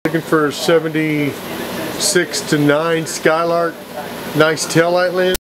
Looking for a 76 to 9 Skylark, nice taillight lens.